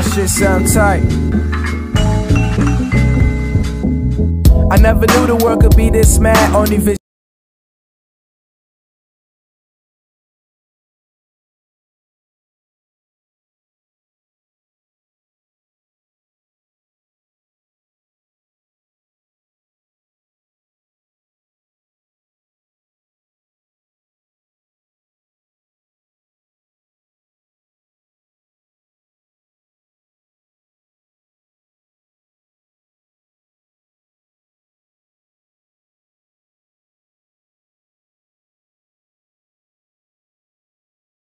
shit sound tight. I never knew the world could be this mad, only vision.